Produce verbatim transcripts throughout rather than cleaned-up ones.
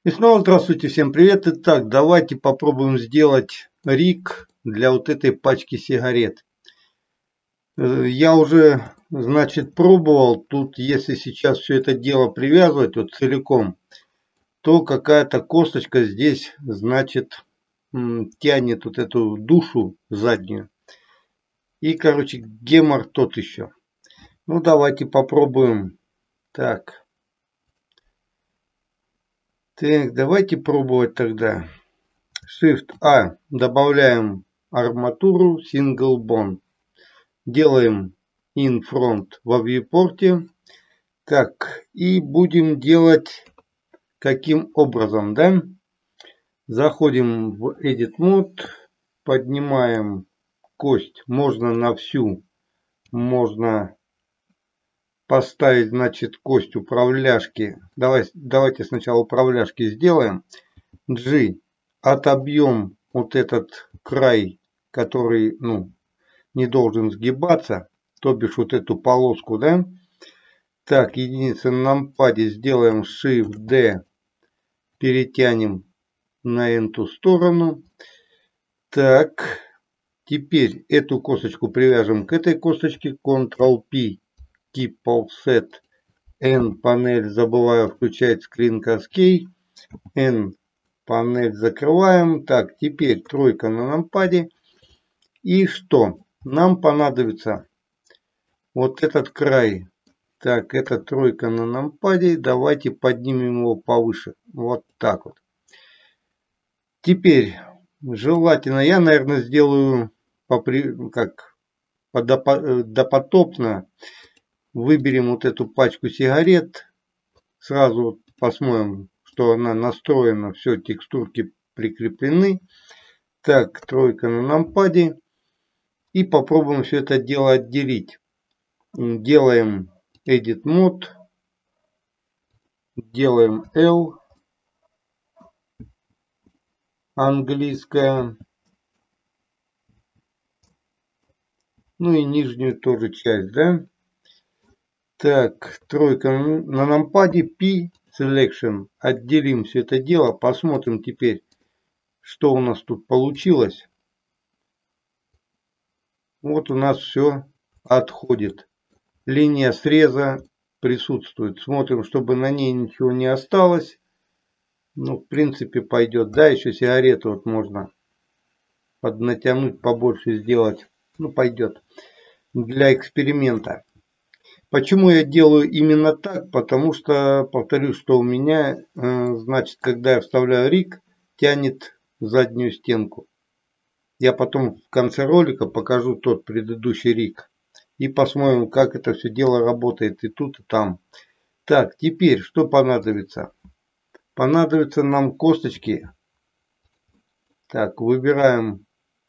И снова здравствуйте, всем привет. Итак, давайте попробуем сделать риг для вот этой пачки сигарет. Я уже, значит, пробовал. Тут, если сейчас все это дело привязывать вот целиком, то какая-то косточка здесь, значит, тянет вот эту душу заднюю. И, короче, гемор тот еще. Ну, давайте попробуем. Так. Так, давайте пробовать тогда. Shift-A. Добавляем арматуру Single Bond. Делаем in front во viewport. Так, и будем делать каким образом, да? Заходим в Edit Mode. Поднимаем кость. Можно на всю. Можно поставить, значит, кость управляшки. Давай, давайте сначала управляшки сделаем. G. Отобьем вот этот край, который, ну, не должен сгибаться, то бишь вот эту полоску, да. Так, единица на нампаде сделаем Shift-D, перетянем на эту сторону. Так, теперь эту косточку привяжем к этой косточке, Ctrl-P, Keep Offset, N панель, забываю включать Screen Cascade, N панель закрываем. Так, теперь тройка на нампаде. И что? Нам понадобится вот этот край. Так, это тройка на нампаде. Давайте поднимем его повыше. Вот так вот. Теперь, желательно, я, наверное, сделаю попри, как допотопно. Выберем вот эту пачку сигарет. Сразу посмотрим, что она настроена. Все, текстурки прикреплены. Так, тройка на нампаде. И попробуем все это дело отделить. Делаем Edit Mode. Делаем L. Английская. Ну и нижнюю тоже часть, да? Так, тройка на нампаде. P Selection. Отделим все это дело. Посмотрим теперь, что у нас тут получилось. Вот у нас все отходит. Линия среза присутствует. Смотрим, чтобы на ней ничего не осталось. Ну, в принципе, пойдет. Да, еще сигарету вот можно поднатянуть, побольше сделать. Ну, пойдет. Для эксперимента. Почему я делаю именно так? Потому что, повторюсь, что у меня, значит, когда я вставляю риг, тянет заднюю стенку. Я потом в конце ролика покажу тот предыдущий риг. И посмотрим, как это все дело работает и тут, и там. Так, теперь что понадобится? Понадобятся нам косточки. Так, выбираем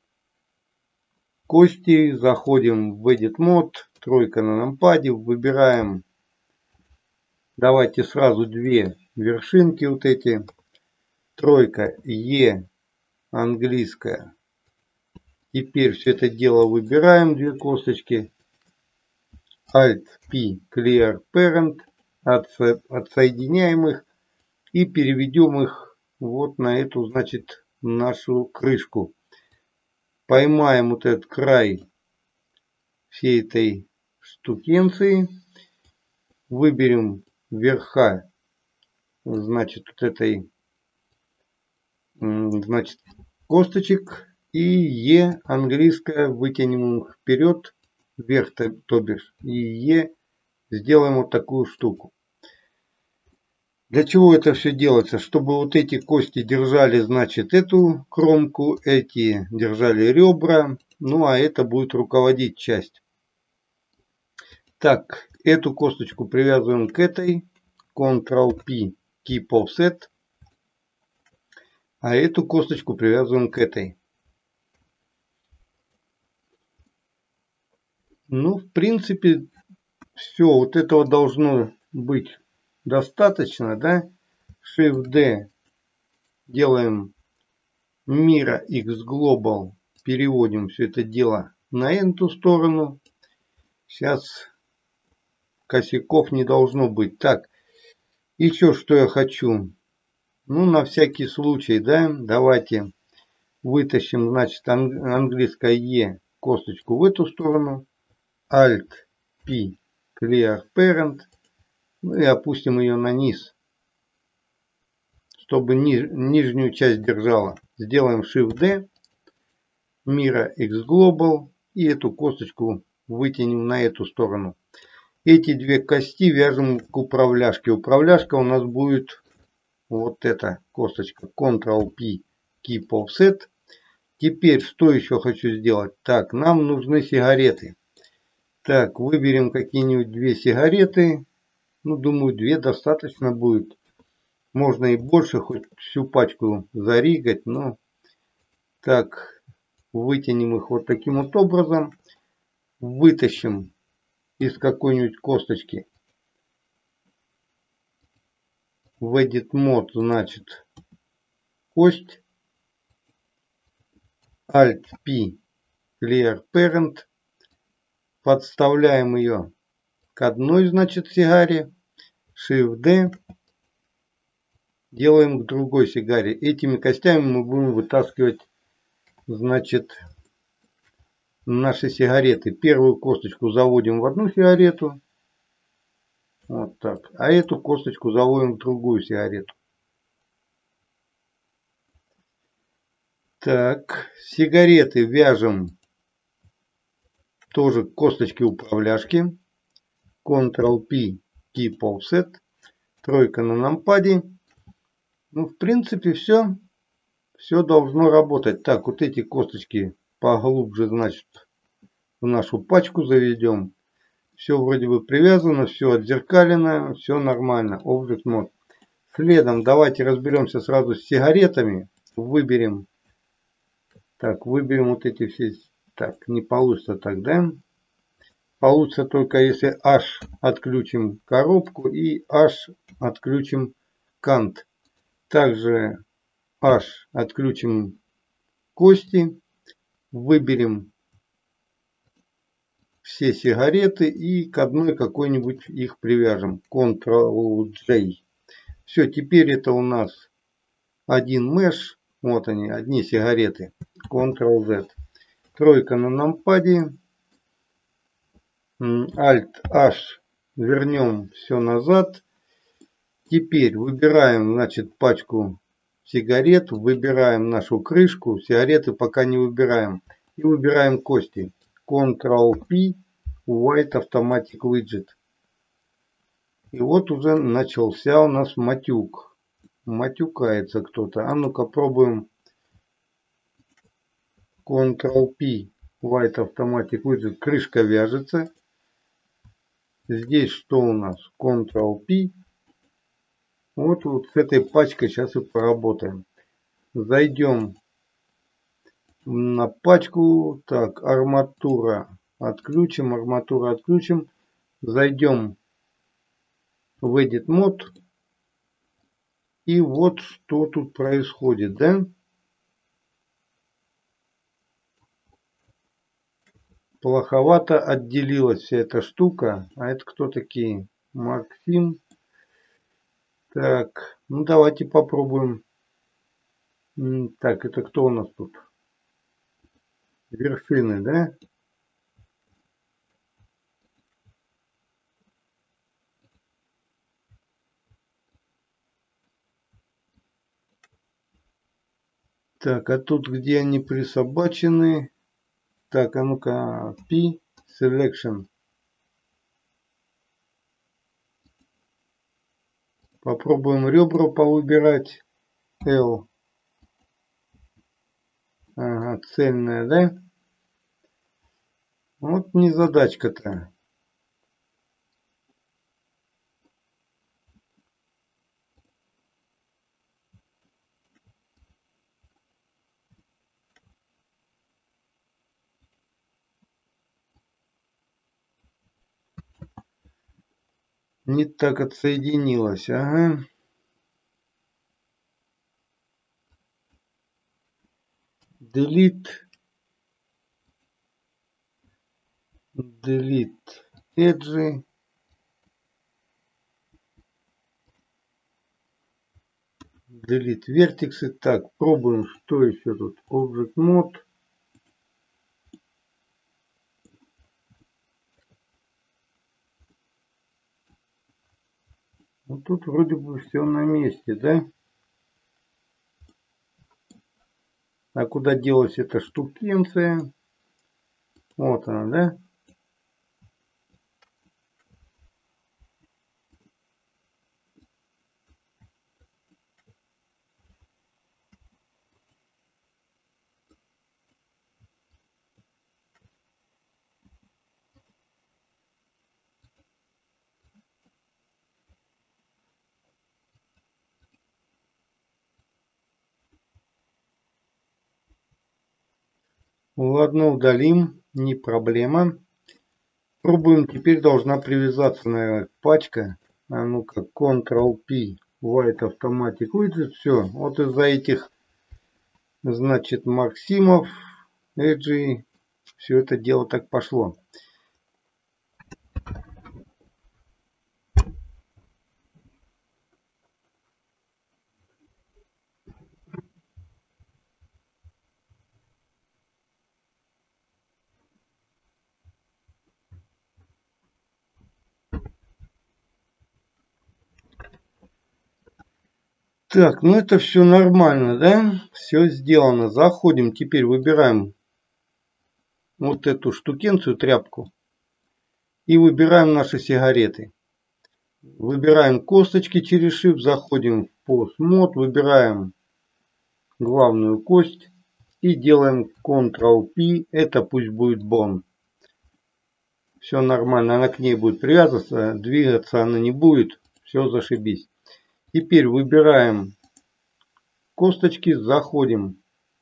кости, заходим в Edit Mode, тройка на нампаде, выбираем, давайте сразу две вершинки вот эти. Тройка E, английская. Теперь все это дело выбираем, две косточки. Alt-P, Clear Parent, отсоединяем их и переведем их вот на эту, значит, нашу крышку. Поймаем вот этот край всей этой штукенции. Выберем верха, значит, вот этой, значит, косточек. И Е английская вытянем их вперед, вверх, то, то бишь. И Е сделаем вот такую штуку. Для чего это все делается? Чтобы вот эти кости держали, значит, эту кромку, эти держали ребра. Ну, а это будет руководить часть. Так, эту косточку привязываем к этой. Ctrl-P, Keep Offset. А эту косточку привязываем к этой. Ну, в принципе, все. Вот этого должно быть достаточно, да? Shift-D. Делаем Mira X Global. Переводим все это дело на эту сторону. Сейчас косяков не должно быть. Так, еще что я хочу. Ну, на всякий случай, да, давайте вытащим, значит, английское E косточку в эту сторону. Alt-P, Clear Parent. Ну и опустим ее на низ, чтобы ни, нижнюю часть держала. Сделаем Shift-D, Mira X Global и эту косточку вытянем на эту сторону. Эти две кости вяжем к управляшке. Управляшка у нас будет вот эта косточка. Ctrl-P, Keep Offset. Теперь что еще хочу сделать? Так, нам нужны сигареты. Так, выберем какие-нибудь две сигареты. Ну, думаю, две достаточно будет. Можно и больше, хоть всю пачку заригать. Но так, вытянем их вот таким вот образом. Вытащим из какой-нибудь косточки. В Edit Mode, значит, кость. Alt-P, Clear Parent. Подставляем ее к одной, значит, сигаре. Shift-D. Делаем к другой сигаре. Этими костями мы будем вытаскивать, значит, наши сигареты. Первую косточку заводим в одну сигарету. Вот так. А эту косточку заводим в другую сигарету. Так, сигареты вяжем тоже к косточке управляшки. Ctrl-P, Keep Offset. Тройка на нампаде. Ну, в принципе, все. Все должно работать. Так, вот эти косточки поглубже, значит, в нашу пачку заведем. Все вроде бы привязано, все отзеркалено, все нормально. Object Mode. Следом давайте разберемся сразу с сигаретами. Выберем. Так, выберем вот эти все. Так, не получится так, да? Получится только если H отключим коробку и H отключим кант. Также H отключим кости. Выберем все сигареты и к одной какой-нибудь их привяжем. Ctrl-J. Все, теперь это у нас один mesh. Вот они, одни сигареты. Ctrl-Z. Тройка на нампаде. Alt-H. Вернем все назад. Теперь выбираем, значит, пачку сигарет. Выбираем нашу крышку. Сигареты пока не выбираем. И выбираем кости. Ctrl-P. White Automatic Widget. И вот уже начался у нас матюк. Матюкается кто-то. А ну-ка пробуем. Ctrl-P. White Automatic Widget. Крышка вяжется. Здесь что у нас? Ctrl-P. Вот, вот с этой пачкой сейчас и поработаем. Зайдем на пачку. Так, арматура отключим. Арматура отключим. Зайдем в Edit Mode. И вот что тут происходит, да? Плоховато отделилась вся эта штука. А это кто такие? Максим. Так, ну давайте попробуем. Так, это кто у нас тут? Вершины, да? Так, а тут где они присобачены? Так, а ну-ка, P, Selection. Попробуем ребра повыбирать. L. Ага, цельная, да? Вот незадачка-то. Не так отсоединилась, ага. Delete. Delete edge. Delete вертексы. Так, пробуем, что еще тут. Object Mode. Ну тут вроде бы все на месте, да? А куда делась эта штукенция? Вот она, да? Ладно, удалим, не проблема. Пробуем, теперь должна привязаться, наверное, пачка. А ну-ка, Ctrl-P, White Automatic Widget, все. Вот из-за этих, значит, Максимов, Эджи, все это дело так пошло. Так, ну это все нормально, да? Все сделано. Заходим, теперь выбираем вот эту штукенцию, тряпку. И выбираем наши сигареты. Выбираем косточки через Shift, заходим в Pose Mode, выбираем главную кость и делаем Ctrl-P, это пусть будет Bone. Все нормально, она к ней будет привязываться, двигаться она не будет, все зашибись. Теперь выбираем косточки, заходим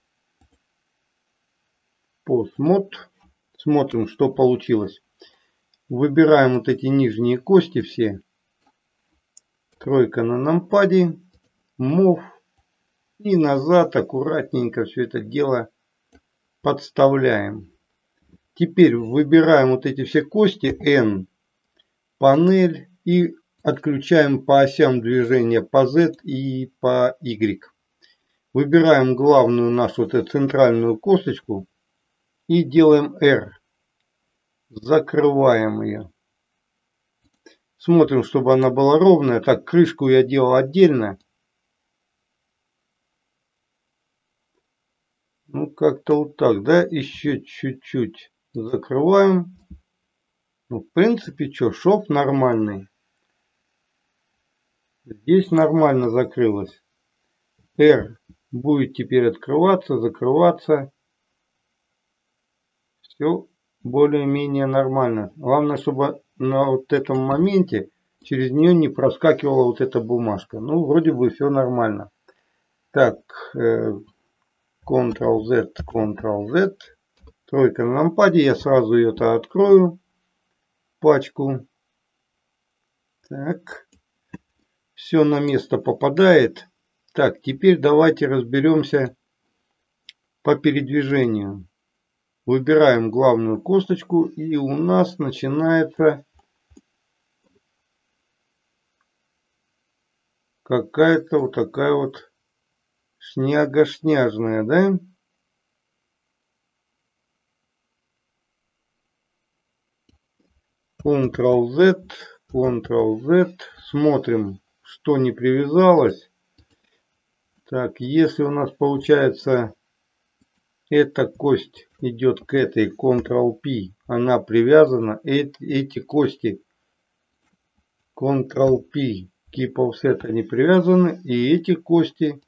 в Pose Mode, смотрим, что получилось. Выбираем вот эти нижние кости все, тройка на нампаде, Move. И назад аккуратненько все это дело подставляем. Теперь выбираем вот эти все кости N, панель и отключаем по осям движения по Z и по Y. Выбираем главную нашу вот эту центральную косточку и делаем R. Закрываем ее. Смотрим, чтобы она была ровная. Так, крышку я делал отдельно. Ну, как-то вот так, да? Еще чуть-чуть закрываем. Ну, в принципе, что, шов нормальный. Здесь нормально закрылось. R будет теперь открываться, закрываться. Все более-менее нормально. Главное, чтобы на вот этом моменте через нее не проскакивала вот эта бумажка. Ну, вроде бы все нормально. Так, Ctrl-Z, Ctrl-Z. Тройка на нампаде. Я сразу ее-то открою. Пачку. Так. Все на место попадает. Так, теперь давайте разберемся по передвижению. Выбираем главную косточку, и у нас начинается какая-то вот такая вот шняга-шняжная, да? Ctrl-Z, Ctrl-Z. Смотрим, что не привязалось. Так, если у нас получается эта кость идет к этой, Ctrl-P, она привязана, эти, эти кости Ctrl-P, Keep Offset, они привязаны, и эти кости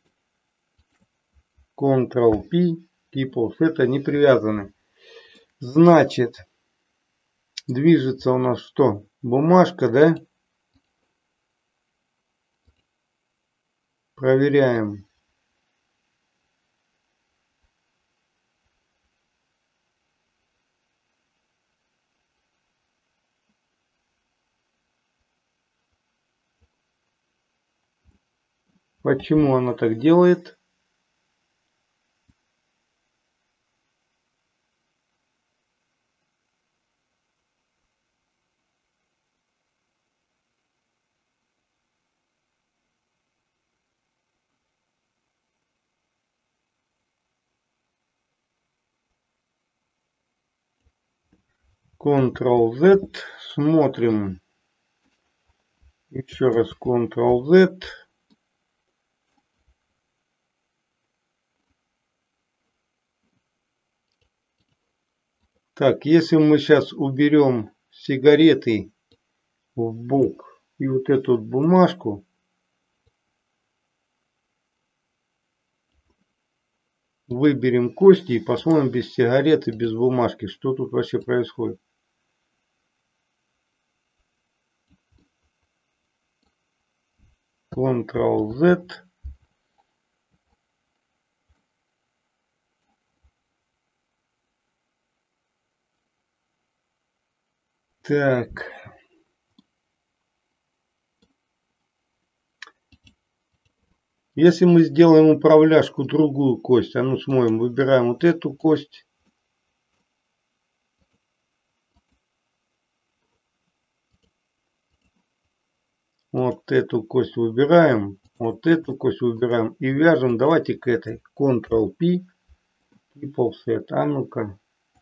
Ctrl-P, Keep Offset, они привязаны. Значит, движется у нас что? Бумажка, да? Проверяем. Почему она так делает? контрол-Z. Смотрим. Еще раз контрол-Z. Так, если мы сейчас уберем сигареты в бок и вот эту вот бумажку, выберем кости и посмотрим без сигареты, без бумажки, что тут вообще происходит. контрол-Z. Так. Если мы сделаем управляшку другую кость, а ну смотрим, выбираем вот эту кость. Вот эту кость выбираем, вот эту кость выбираем и вяжем. Давайте к этой. контрол-P. Keep offset. А ну-ка.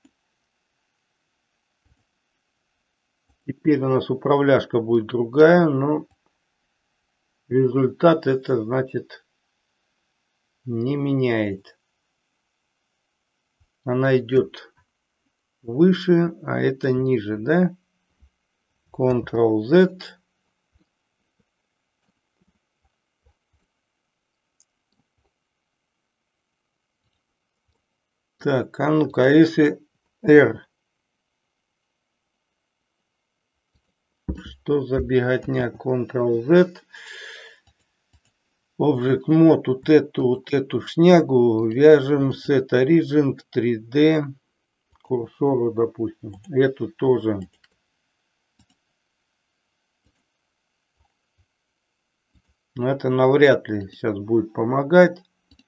Теперь у нас управляшка будет другая, но результат это значит не меняет. Она идет выше, а это ниже, да? контрол-Z. Так, а ну-ка, а если R? Что за беготня? контрол-Z. Object Mode, вот эту, вот эту шнягу вяжем Set Origin к три дэ курсору, допустим. Эту тоже. Но это навряд ли сейчас будет помогать.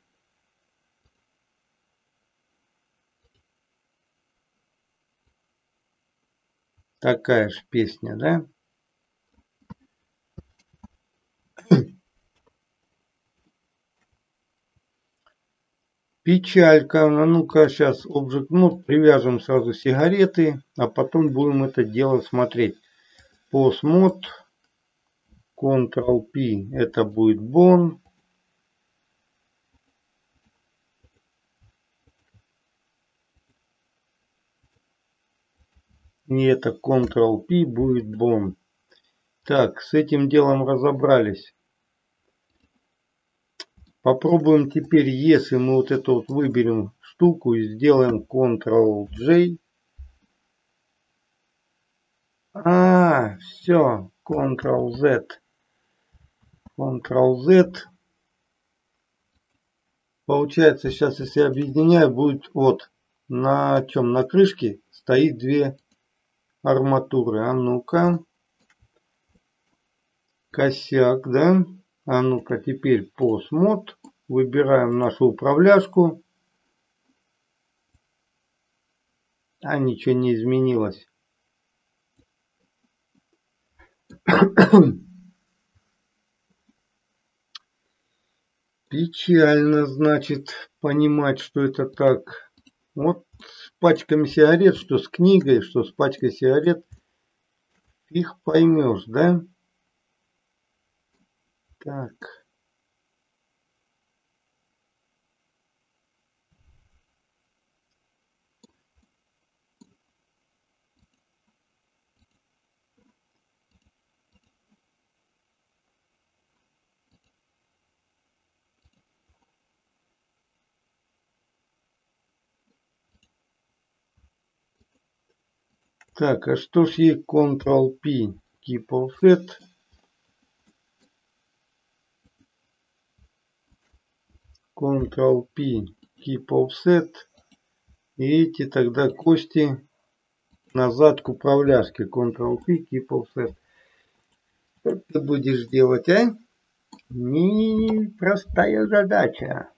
Такая же песня, да? Печалька. А ну-ка, сейчас Object Mode привяжем сразу сигареты, а потом будем это дело смотреть. Post Mode, контрол-P, это будет Bone. И это контрол-P будет Bone. Так, с этим делом разобрались. Попробуем теперь, если мы вот эту вот выберем штуку и сделаем контрол-J. А, все, контрол-Z. контрол-Z. Получается, сейчас если объединяю, будет вот на чем, на крышке стоит две арматуры. А ну-ка. Косяк, да? А ну-ка, теперь Post Mode. Выбираем нашу управляшку. А ничего не изменилось. Печально, значит, понимать, что это так. Вот с пачками сигарет, что с книгой, что с пачкой сигарет, их поймешь, да? Так. Так, а что ж есть контрол-P? Keep offset. контрол-P. Keep offset. И эти тогда кости назад к управляшке. контрол-P. Keep offset. Что ты будешь делать, а? Непростая задача.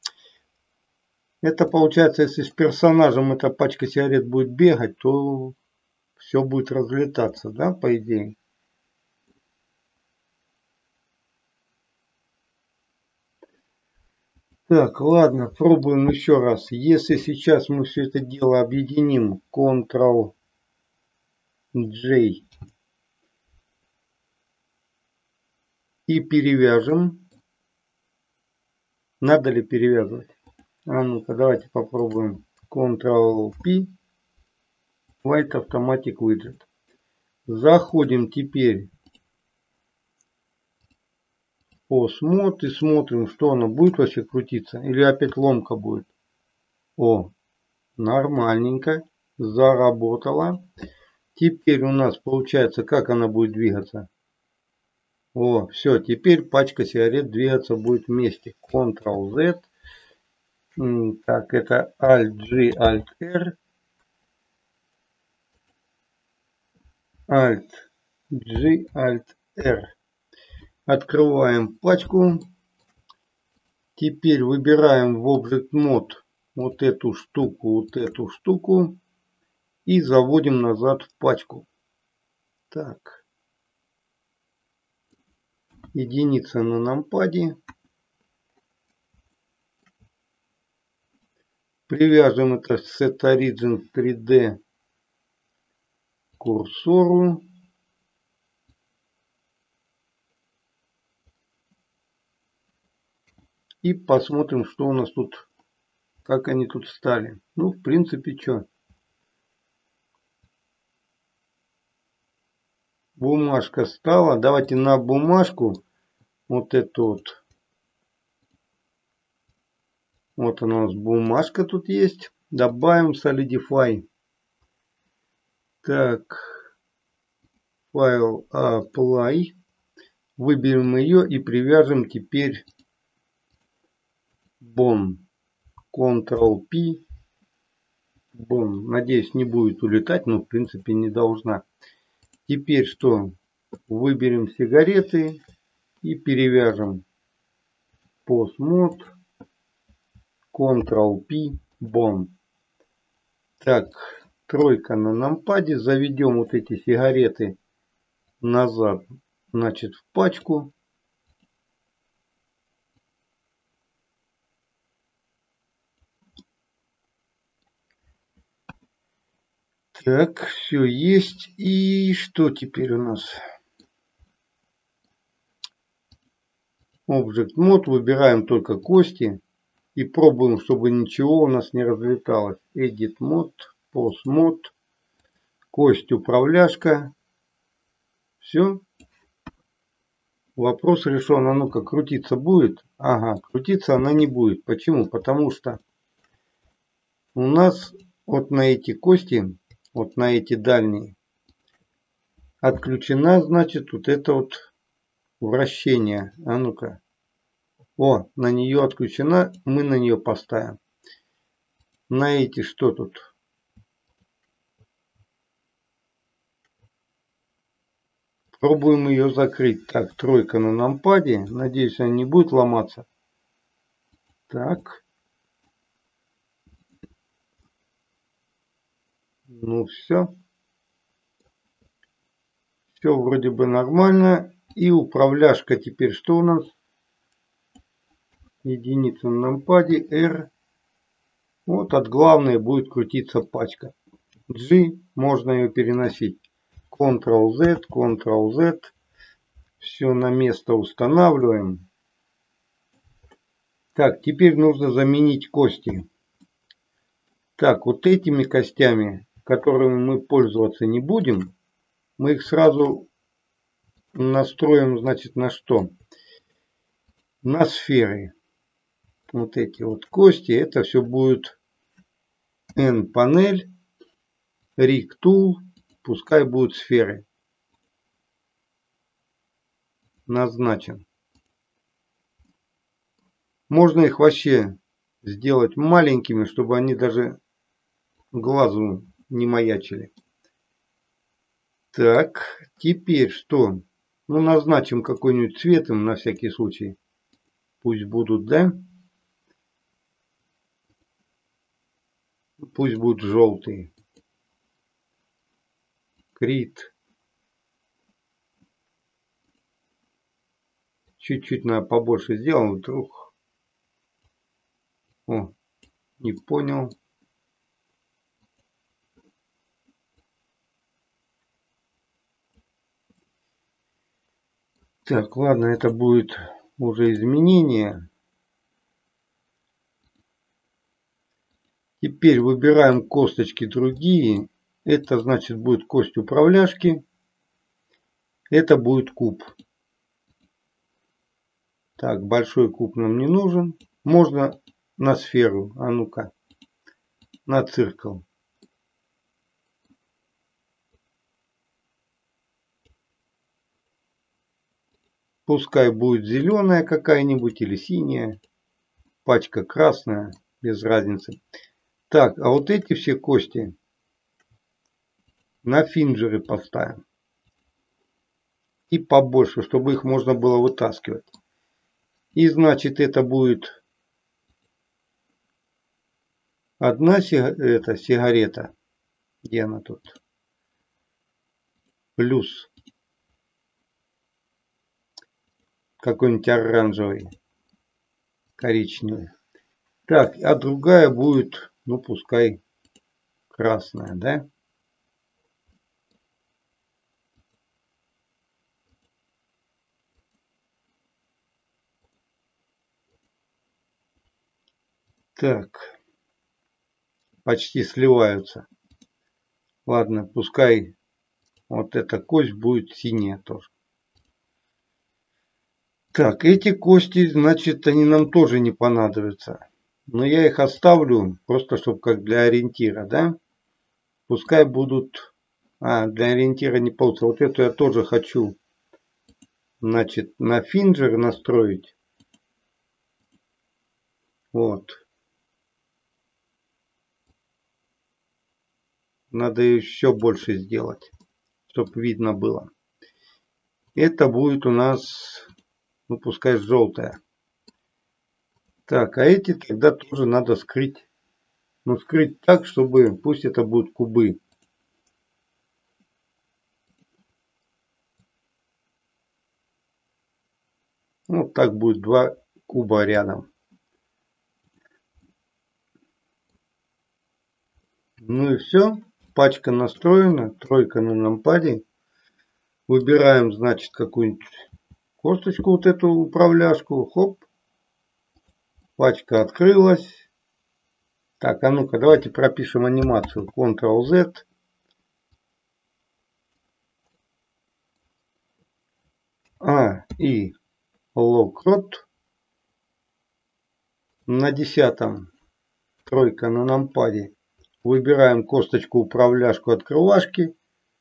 Это получается, если с персонажем эта пачка сигарет будет бегать, то все будет разлетаться, да, по идее. Так, ладно, пробуем еще раз. Если сейчас мы все это дело объединим, контрол J. И перевяжем. Надо ли перевязывать? А ну-ка, давайте попробуем. контрол-P. White Automatic Widget. Заходим теперь по смот и смотрим, что оно будет вообще крутиться. Или опять ломка будет. О, нормальненько. Заработала. Теперь у нас получается, как она будет двигаться. О, все, теперь пачка сигарет двигаться будет вместе. контрол-Z. Так, это Alt-G, Alt-R. Alt-G, Alt-R. Открываем пачку. Теперь выбираем в Object Mode вот эту штуку, вот эту штуку. И заводим назад в пачку. Так. Единица на нампаде. Привяжем это Set Origin три дэ к курсору. И посмотрим, что у нас тут, как они тут стали. Ну, в принципе, что. Бумажка стала. Давайте на бумажку вот эту вот. Вот у нас бумажка тут есть. Добавим Solidify. Так. Файл Apply. Выберем ее и привяжем теперь Bone. контрол-P. Bone. Надеюсь, не будет улетать, но в принципе не должна. Теперь что? Выберем сигареты и перевяжем Postmod. контрол-P. Bone. Так, тройка на нампаде. Заведем вот эти сигареты назад, значит, в пачку. Так, все есть. И что теперь у нас? Object Mode. Выбираем только кости. И пробуем, чтобы ничего у нас не разлеталось. Edit Mode. Post Mode. Кость управляшка. Все. Вопрос решен. А ну-ка, крутиться будет? Ага, крутиться она не будет. Почему? Потому что у нас вот на эти кости, вот на эти дальние, отключена, значит, вот это вот вращение. А ну-ка. О, на нее отключена. Мы на нее поставим. На эти что тут? Пробуем ее закрыть. Так, тройка на нампаде. Надеюсь, она не будет ломаться. Так. Ну все. Все вроде бы нормально. И управляшка теперь что у нас? Единица на нампаде. R. Вот от главной будет крутиться пачка. G. Можно ее переносить. контрол-Z. контрол-Z. Все на место устанавливаем. Так, теперь нужно заменить кости. Так, вот этими костями, которыми мы пользоваться не будем, мы их сразу настроим, значит, на что? На сферы. Вот эти вот кости, это все будет N-панель, Rig Tool, пускай будут сферы. Назначим. Можно их вообще сделать маленькими, чтобы они даже глазу не маячили. Так, теперь что? Ну, назначим какой-нибудь цвет им на всякий случай. Пусть будут, да? Пусть будут желтые. Крит. Чуть-чуть надо побольше сделаем. Вдруг. О, не понял. Так, ладно, это будет уже изменение. Теперь выбираем косточки другие. Это значит будет кость управляшки. Это будет куб. Так, большой куб нам не нужен. Можно на сферу. А ну-ка. На циркл. Пускай будет зеленая какая-нибудь или синяя. Пачка красная. Без разницы. Так, а вот эти все кости на финджеры поставим. И побольше, чтобы их можно было вытаскивать. И значит это будет одна это, сигарета. Где она тут? Плюс какой-нибудь оранжевый, коричневый. Так, а другая будет, ну пускай красная, да? Так, почти сливаются. Ладно, пускай вот эта кость будет синяя тоже. Так, эти кости, значит, они нам тоже не понадобятся. Но я их оставлю, просто чтобы как для ориентира, да? Пускай будут... А, для ориентира не получится. Вот эту я тоже хочу, значит, на финджер настроить. Вот. Надо еще больше сделать, чтобы видно было. Это будет у нас, ну пускай желтая. Так, а эти тогда тоже надо скрыть. Ну скрыть так, чтобы, пусть это будут кубы. Вот так будет два куба рядом. Ну и все. Пачка настроена. Тройка на нампаде. Выбираем, значит, какую-нибудь косточку, вот эту управляшку. Хоп. Пачка открылась. Так, а ну-ка, давайте пропишем анимацию. контрол зет. А, и локрот. На десятом. Тройка на нампаде. Выбираем косточку управляшку открывашки.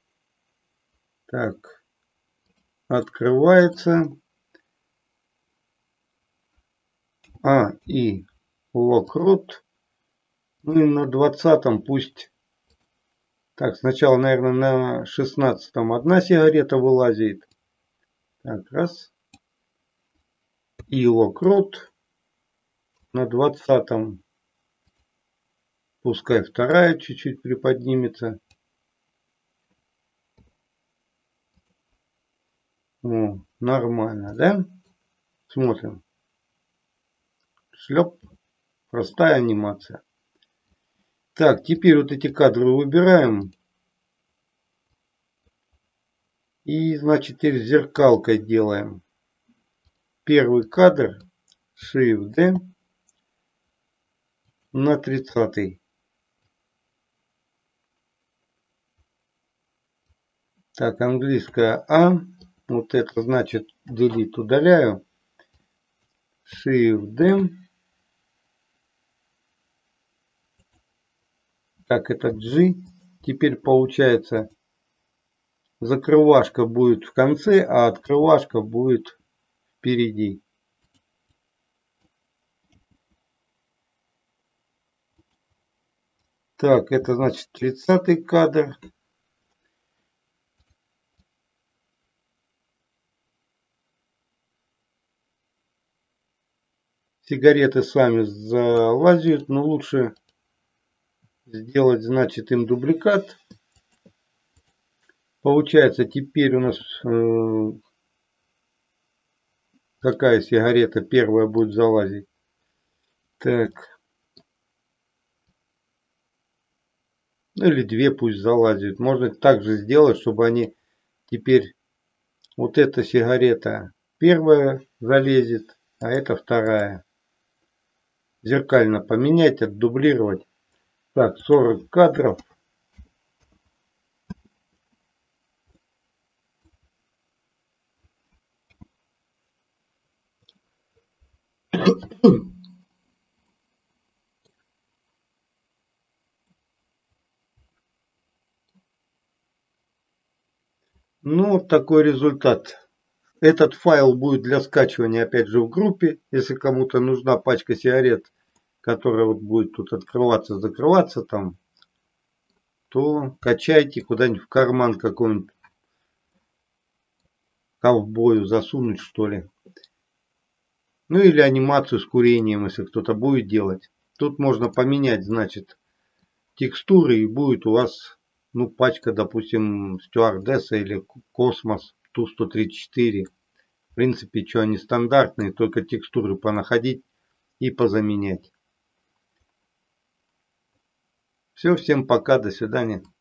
Так. Открывается. А, и локрот. Ну и на двадцатом пусть. Так, сначала, наверное, на шестнадцатом одна сигарета вылазит. Так, раз. И локрот. На двадцатом пускай вторая чуть-чуть приподнимется. О, нормально, да? Смотрим. Шлеп. Простая анимация. Так, теперь вот эти кадры выбираем. И, значит, теперь зеркалкой делаем. Первый кадр. Shift-D. На тридцатый. Так, английская А. Вот это значит delete удаляю. Shift-D. Так, это G. Теперь получается закрывашка будет в конце, а открывашка будет впереди. Так, это значит тридцатый кадр. Сигареты сами залазят, но лучше сделать, значит, им дубликат. Получается, теперь у нас э, какая сигарета первая будет залазить. Так. Ну или две пусть залазят. Можно также сделать, чтобы они теперь вот эта сигарета первая залезет, а это вторая. Зеркально поменять, отдублировать. Так, сорок кадров. Ну, вот такой результат. Этот файл будет для скачивания опять же в группе. Если кому-то нужна пачка сигарет, которая вот будет тут открываться, закрываться там, то качайте куда-нибудь в карман какой-нибудь ковбою засунуть, что ли. Ну или анимацию с курением, если кто-то будет делать. Тут можно поменять, значит, текстуры, и будет у вас, ну, пачка, допустим, стюардесса или космос Ту сто тридцать четыре. В принципе, что они стандартные, только текстуры понаходить и позаменять. Все, всем пока, до свидания.